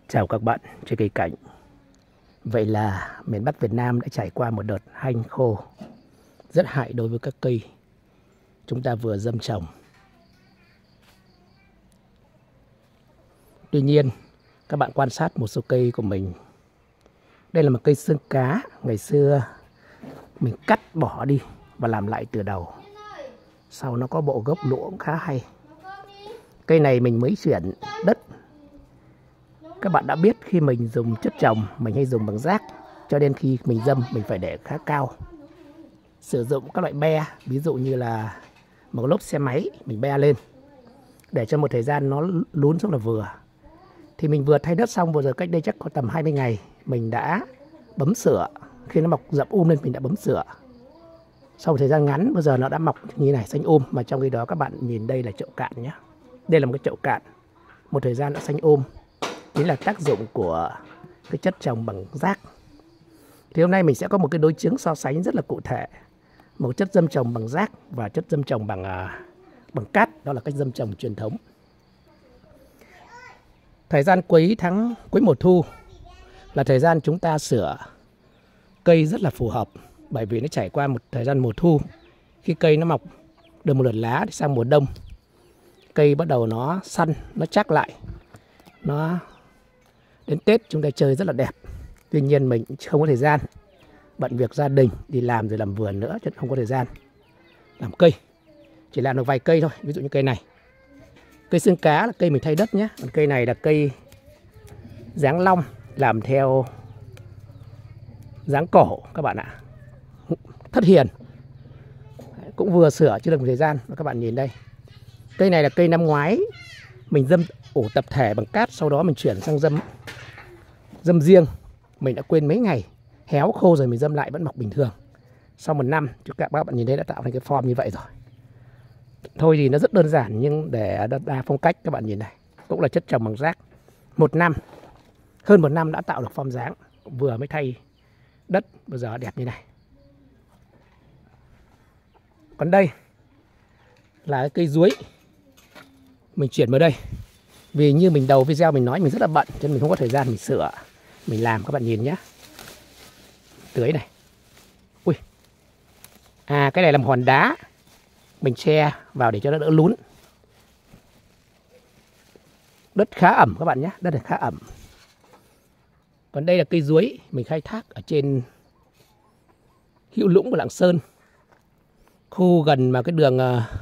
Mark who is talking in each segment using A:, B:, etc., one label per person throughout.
A: Chào các bạn trên cây cảnh. Vậy là miền Bắc Việt Nam đã trải qua một đợt hanh khô rất hại đối với các cây chúng ta vừa dâm trồng. Tuy nhiên, các bạn quan sát một số cây của mình. Đây là một cây xương cá. Ngày xưa mình cắt bỏ đi và làm lại từ đầu. Sau nó có bộ gốc lũa cũng khá hay. Cây này mình mới chuyển đất. Các bạn đã biết khi mình dùng chất trồng mình hay dùng bằng rác, cho nên khi mình dâm mình phải để khá cao. Sử dụng các loại be, ví dụ như là một lốp xe máy mình be lên để cho một thời gian nó lún xuống là vừa. Thì mình vừa thay đất xong, vừa rồi cách đây chắc có tầm 20 ngày mình đã bấm sửa. Khi nó mọc rậm lên mình đã bấm sửa. Sau một thời gian ngắn bây giờ nó đã mọc như này, xanh mà trong khi đó các bạn nhìn đây là chậu cạn nhé. Đây là một cái chậu cạn, một thời gian đã xanh Chính là tác dụng của cái chất trồng bằng rác. Thì hôm nay mình sẽ có một cái đối chứng so sánh rất là cụ thể. Một chất dâm trồng bằng rác và chất dâm trồng bằng cát. Đó là cách dâm trồng truyền thống. Thời gian cuối mùa thu là thời gian chúng ta sửa cây rất là phù hợp. Bởi vì nó trải qua một thời gian mùa thu. Khi cây nó mọc được một lượt lá thì sang mùa đông, cây bắt đầu nó săn, nó chắc lại. Nó đến Tết chúng ta chơi rất là đẹp. Tuy nhiên mình không có thời gian, bận việc gia đình, đi làm rồi làm vườn nữa, chứ không có thời gian làm cây. Chỉ làm được vài cây thôi. Ví dụ như cây này, cây xương cá là cây mình thay đất nhé. Còn cây này là cây dáng long, làm theo dáng cổ các bạn ạ. Thất hiền. Cũng vừa sửa chưa được một thời gian. Và các bạn nhìn đây, cây này là cây năm ngoái mình dâm ủ tập thể bằng cát, sau đó mình chuyển sang dâm riêng. Mình đã quên mấy ngày, héo khô rồi mình dâm lại vẫn mọc bình thường. Sau một năm các bạn nhìn thấy đã tạo thành cái form như vậy rồi. Thôi thì nó rất đơn giản, nhưng để đa phong cách các bạn nhìn này, cũng là chất trồng bằng rác. Hơn một năm đã tạo được form dáng. Vừa mới thay đất, bây giờ đẹp như này. Còn đây là cái cây chuối mình chuyển vào đây. Vì như mình đầu video mình nói mình rất là bận, cho nên mình không có thời gian mình sửa, mình làm. Các bạn nhìn nhé, tưới này. Ui, cái này làm hòn đá, mình che vào để cho nó đỡ lún. Đất khá ẩm các bạn nhé, đất này khá ẩm. Còn đây là cây chuối mình khai thác ở trên Hữu Lũng của Lạng Sơn, khu gần mà cái đường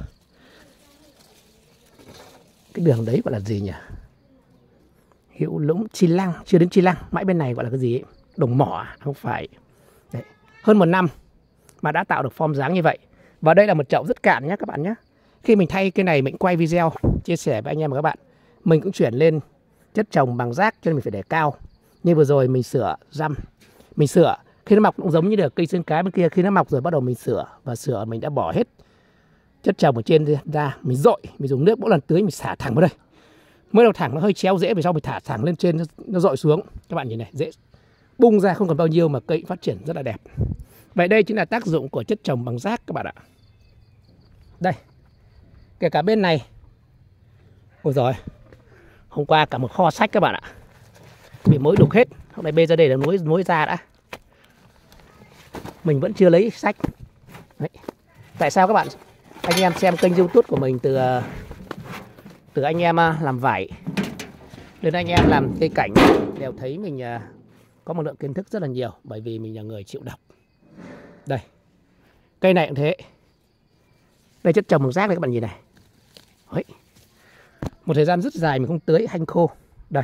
A: đấy gọi là gì nhỉ? Hữu Lũng, Chi Lăng, chưa đến Chi Lăng, mãi bên này gọi là cái gì ấy? Đồng Mỏ, không phải. Đấy. Hơn một năm mà đã tạo được form dáng như vậy. Và đây là một chậu rất cạn nhé các bạn nhé. Khi mình thay cái này mình quay video chia sẻ với anh em và các bạn, mình cũng chuyển lên chất trồng bằng rác, cho nên mình phải để cao. Như vừa rồi mình sửa răm, mình sửa khi nó mọc cũng giống như được cây xương cá bên kia. Khi nó mọc rồi bắt đầu mình sửa, và sửa mình đã bỏ hết chất trồng ở trên ra, mình dội, mình dùng nước mỗi lần tưới mình xả thẳng vào đây. Mới đầu thẳng nó hơi chéo rễ, về sau mình thả thẳng lên trên, nó dội xuống. Các bạn nhìn này, rễ bung ra không còn bao nhiêu mà cây phát triển rất là đẹp. Vậy đây chính là tác dụng của chất trồng bằng rác các bạn ạ. Đây, kể cả bên này, ôi rồi, hôm qua cả một kho sách các bạn ạ, bị mối đục hết. Hôm nay bê ra đây là nối ra đã. Mình vẫn chưa lấy sách. Đấy. Tại sao các bạn, anh em xem kênh YouTube của mình từ anh em làm vải đến anh em làm cây cảnh đều thấy mình có một lượng kiến thức rất là nhiều, bởi vì mình là người chịu đọc. Đây, cây này cũng thế. Đây chất trồng bằng rác đây các bạn nhìn này. Đấy. Một thời gian rất dài mình không tưới, hanh khô. Đây,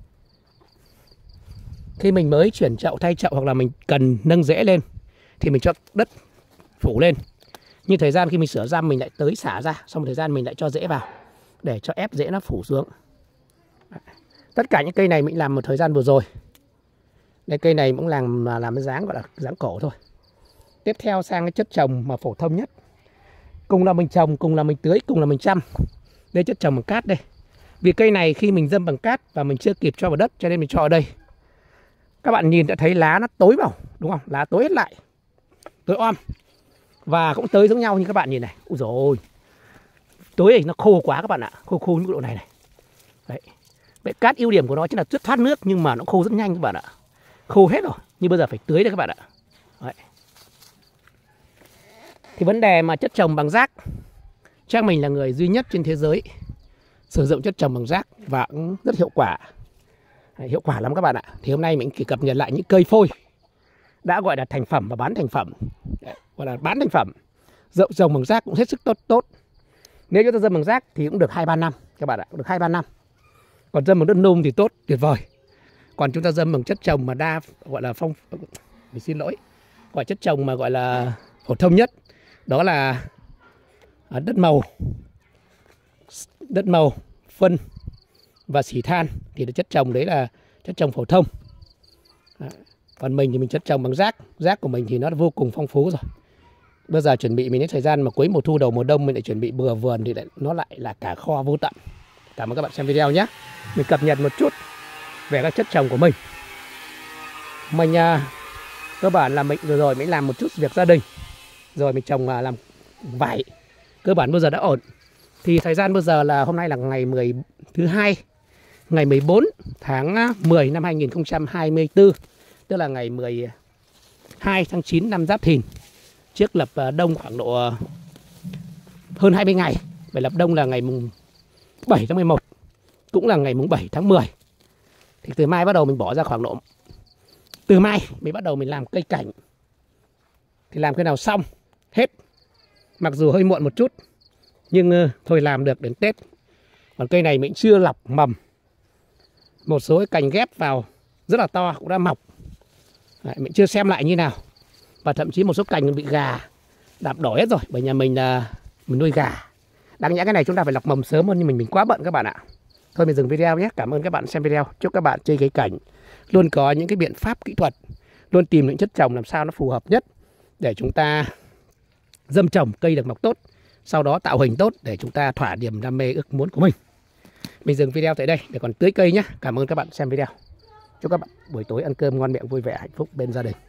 A: khi mình mới chuyển chậu, thay chậu hoặc là mình cần nâng rễ lên thì mình cho đất phủ lên. Như thời gian khi mình sửa răm mình lại tưới xả ra, xong một thời gian mình lại cho rễ vào để cho ép rễ nó phủ xuống. Tất cả những cây này mình làm một thời gian vừa rồi. Đây, cây này cũng làm cái dáng gọi là dáng cổ thôi. Tiếp theo sang cái chất trồng mà phổ thông nhất, cùng là mình trồng, cùng là mình tưới, cùng là mình chăm. Đây chất trồng bằng cát đây. Vì cây này khi mình dâm bằng cát và mình chưa kịp cho vào đất, cho nên mình cho ở đây. Các bạn nhìn đã thấy lá nó tối vào, đúng không? Lá tối hết lại, tối om. Và cũng tới giống nhau như các bạn nhìn này. Ui dồi ôi, tối này nó khô quá các bạn ạ. Khô như cái độ này này. Đấy. Bệ cát ưu điểm của nó chính là rất thoát nước, nhưng mà nó khô rất nhanh các bạn ạ. Khô hết rồi, nhưng bây giờ phải tưới đây các bạn ạ. Đấy. Thì vấn đề mà chất trồng bằng rác, chắc mình là người duy nhất trên thế giới sử dụng chất trồng bằng rác và cũng rất hiệu quả. Hiệu quả lắm các bạn ạ. Thì hôm nay mình chỉ cập nhật lại những cây phôi đã gọi là thành phẩm và bán thành phẩm. Gọi là bán thành phẩm. Trồng bằng rác cũng hết sức tốt. Nếu chúng ta dâm bằng rác thì cũng được 2-3 năm các bạn ạ, được 2-3 năm. Còn dâm bằng đất nung thì tốt, tuyệt vời. Còn chúng ta dâm bằng chất trồng mà gọi là mình xin lỗi, gọi chất trồng mà gọi là phổ thông nhất, đó là đất màu, phân và xỉ than, thì chất trồng đấy là chất trồng phổ thông. Còn mình thì mình chất trồng bằng rác của mình thì nó vô cùng phong phú rồi. Bây giờ chuẩn bị mình đến thời gian mà cuối mùa thu đầu mùa đông mình lại chuẩn bị bừa vườn thì nó lại là cả kho vô tận. Cảm ơn các bạn xem video nhé. Mình cập nhật một chút về các chất trồng của mình. Mình cơ bản là mình rồi mới làm một chút việc gia đình, rồi mình trồng làm vải. Cơ bản bây giờ đã ổn. Thì thời gian bây giờ là hôm nay là ngày thứ hai, ngày 14 tháng 10 năm 2024, tức là ngày 12 tháng 9 năm Giáp Thìn. Trước lập đông khoảng độ hơn 20 ngày. Vậy lập đông là ngày mùng 7 tháng 11, cũng là ngày mùng 7 tháng 10. Thì từ mai bắt đầu mình bỏ ra khoảng độ, từ mai mình bắt đầu mình làm cây cảnh. Thì làm cái nào xong hết. Mặc dù hơi muộn một chút, nhưng thôi làm được đến Tết. Còn cây này mình chưa lọc mầm. Một số cái cành ghép vào rất là to cũng đã mọc. Đấy, mình chưa xem lại như nào. Và thậm chí một số cành bị gà đạp đổ hết rồi. Bởi nhà mình là mình nuôi gà. Đáng nhẽ cái này chúng ta phải lọc mầm sớm hơn, nhưng mình quá bận các bạn ạ. Thôi mình dừng video nhé. Cảm ơn các bạn xem video. Chúc các bạn chơi cây cảnh luôn có những cái biện pháp kỹ thuật, luôn tìm những chất trồng làm sao nó phù hợp nhất để chúng ta dâm trồng cây được mọc tốt, sau đó tạo hình tốt để chúng ta thỏa niềm đam mê ước muốn của mình. Mình dừng video tại đây để còn tưới cây nhé. Cảm ơn các bạn xem video. Chúc các bạn buổi tối ăn cơm ngon miệng, vui vẻ, hạnh phúc bên gia đình.